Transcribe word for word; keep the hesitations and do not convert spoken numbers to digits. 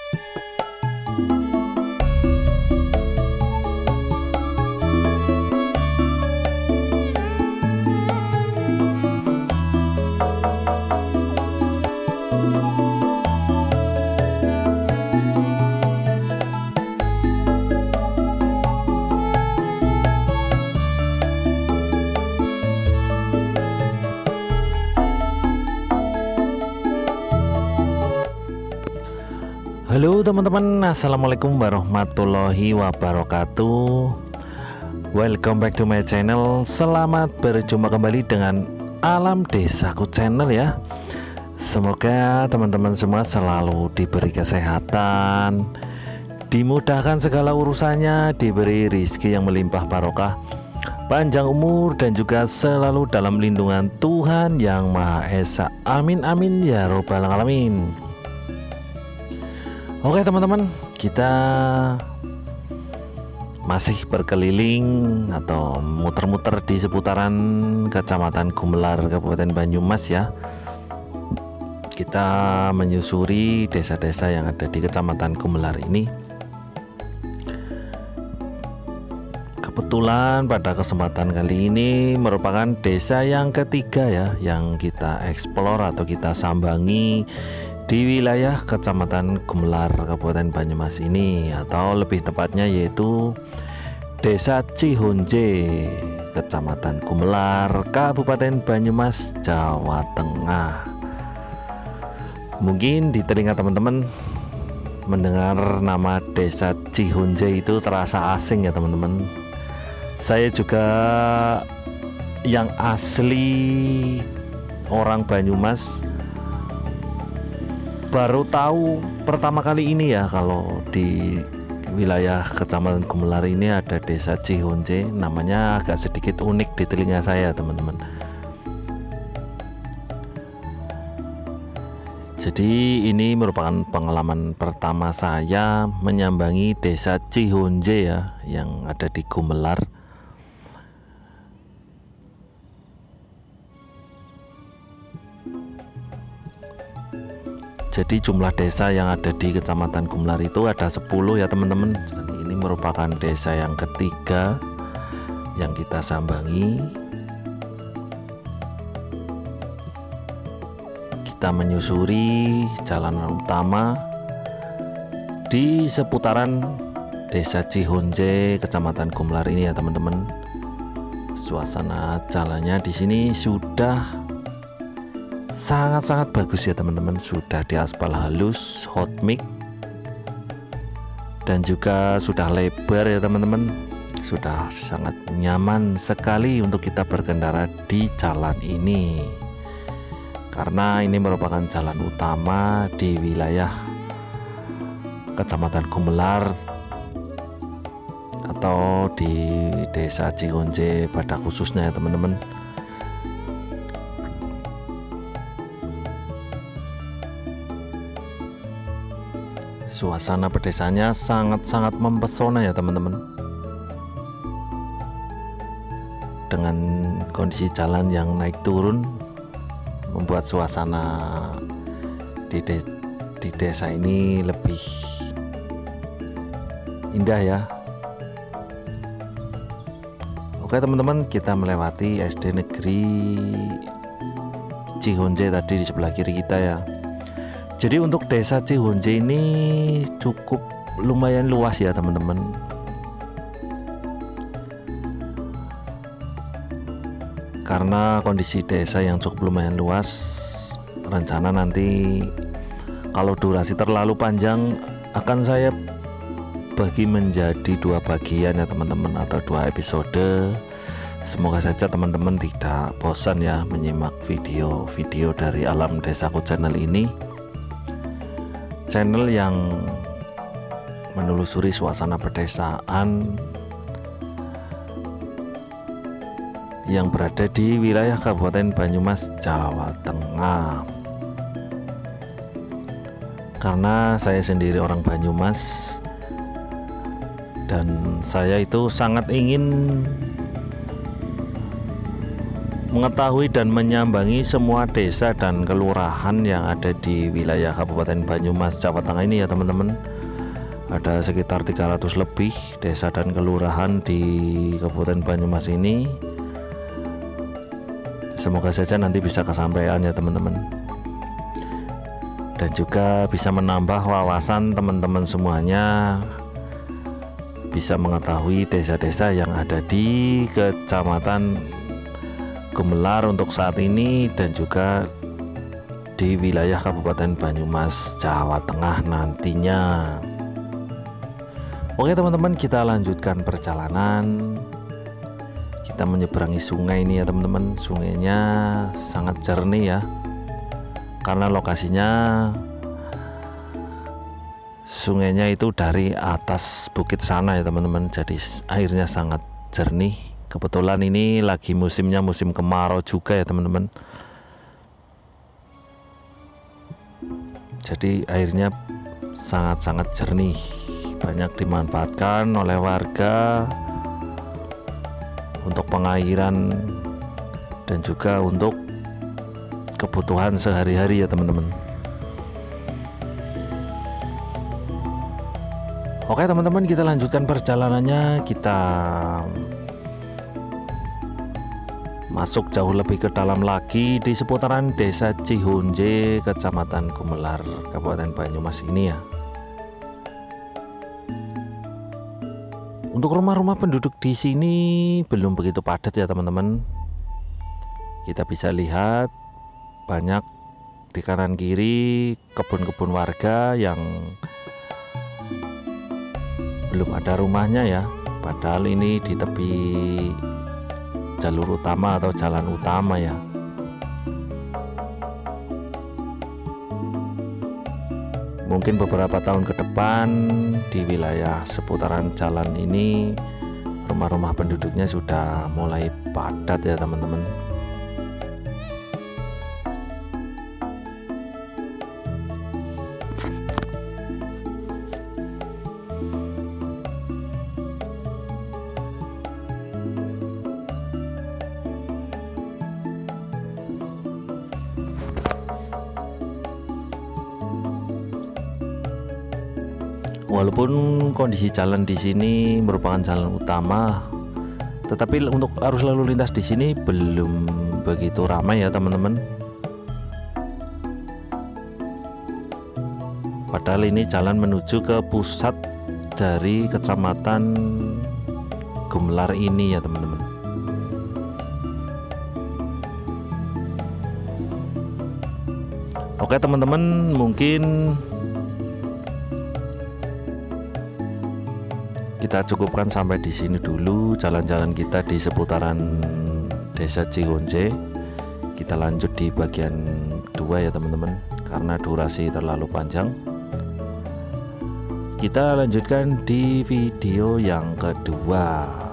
Halo teman-teman, assalamualaikum warahmatullahi wabarakatuh. Welcome back to my channel. Selamat berjumpa kembali dengan Alam Desaku Channel ya. Semoga teman-teman semua selalu diberi kesehatan, dimudahkan segala urusannya, diberi rezeki yang melimpah barokah, panjang umur, dan juga selalu dalam lindungan Tuhan Yang Maha Esa. Amin amin ya robbal alamin. Oke teman-teman, kita masih berkeliling atau muter-muter di seputaran Kecamatan Gumelar, Kabupaten Banyumas ya. Kita menyusuri desa-desa yang ada di Kecamatan Gumelar ini. Kebetulan pada kesempatan kali ini merupakan desa yang ketiga ya yang kita eksplor atau kita sambangi di wilayah Kecamatan Gumelar, Kabupaten Banyumas ini, atau lebih tepatnya yaitu Desa Cihonje, Kecamatan Gumelar, Kabupaten Banyumas, Jawa Tengah. Mungkin di telinga teman-teman mendengar nama Desa Cihonje itu terasa asing ya teman-teman. Saya juga yang asli orang Banyumas baru tahu pertama kali ini ya kalau di wilayah Kecamatan Gumelar ini ada Desa Cihonje. Namanya agak sedikit unik di telinga saya teman-teman. Jadi ini merupakan pengalaman pertama saya menyambangi Desa Cihonje ya yang ada di Gumelar. Jadi jumlah desa yang ada di Kecamatan Gumelar itu ada sepuluh ya teman-teman. Ini merupakan desa yang ketiga yang kita sambangi. Kita menyusuri jalan utama di seputaran Desa Cihonje, Kecamatan Gumelar ini ya teman-teman. Suasana jalannya di sini sudah sangat-sangat bagus ya teman-teman, sudah diaspal halus, hot mix, dan juga sudah lebar ya teman-teman, sudah sangat nyaman sekali untuk kita berkendara di jalan ini, karena ini merupakan jalan utama di wilayah Kecamatan Gumelar atau di Desa Cihonje pada khususnya ya teman-teman. Suasana pedesanya sangat-sangat mempesona ya teman-teman. Dengan kondisi jalan yang naik turun membuat suasana di, de di desa ini lebih indah ya. Oke teman-teman, kita melewati S D Negeri Cihonje tadi di sebelah kiri kita ya. Jadi untuk Desa Cihonje ini cukup lumayan luas ya teman-teman. Karena kondisi desa yang cukup lumayan luas, rencana nanti kalau durasi terlalu panjang akan saya bagi menjadi dua bagian ya teman-teman, atau dua episode. Semoga saja teman-teman tidak bosan ya menyimak video-video dari Alam Desaku Channel ini. Channel yang menelusuri suasana pedesaan yang berada di wilayah Kabupaten Banyumas, Jawa Tengah. Karena saya sendiri orang Banyumas dan saya itu sangat ingin mengetahui dan menyambangi semua desa dan kelurahan yang ada di wilayah Kabupaten Banyumas, Jawa Tengah ini ya teman-teman. Ada sekitar tiga ratus lebih desa dan kelurahan di Kabupaten Banyumas ini. Semoga saja nanti bisa kesampaian ya teman-teman, dan juga bisa menambah wawasan teman-teman semuanya, bisa mengetahui desa-desa yang ada di Kecamatan Gumelar untuk saat ini, dan juga di wilayah Kabupaten Banyumas, Jawa Tengah nantinya. Oke teman-teman, kita lanjutkan perjalanan. Kita menyeberangi sungai ini ya teman-teman. Sungainya sangat jernih ya, karena lokasinya sungainya itu dari atas bukit sana ya teman-teman, jadi airnya sangat jernih. Kebetulan ini lagi musimnya musim kemarau juga ya teman-teman, jadi airnya sangat-sangat jernih, banyak dimanfaatkan oleh warga untuk pengairan dan juga untuk kebutuhan sehari-hari ya teman-teman. Oke teman-teman, kita lanjutkan perjalanannya. Kita masuk jauh lebih ke dalam lagi di seputaran Desa Cihonje, Kecamatan Gumelar, Kabupaten Banyumas ini ya. Untuk rumah-rumah penduduk di sini belum begitu padat ya teman-teman. Kita bisa lihat banyak di kanan kiri kebun-kebun warga yang belum ada rumahnya ya, padahal ini di tepi jalur utama atau jalan utama ya. Mungkin beberapa tahun ke depan di wilayah seputaran jalan ini rumah-rumah penduduknya sudah mulai padat ya teman-teman. Walaupun kondisi jalan di sini merupakan jalan utama, tetapi untuk arus lalu lintas di sini belum begitu ramai ya teman-teman. Padahal ini jalan menuju ke pusat dari Kecamatan Gumelar ini ya teman-teman. Oke teman-teman, mungkin kita cukupkan sampai di sini dulu jalan-jalan kita di seputaran Desa Cihonje. Kita lanjut di bagian dua ya teman-teman, karena durasi terlalu panjang. Kita lanjutkan di video yang kedua.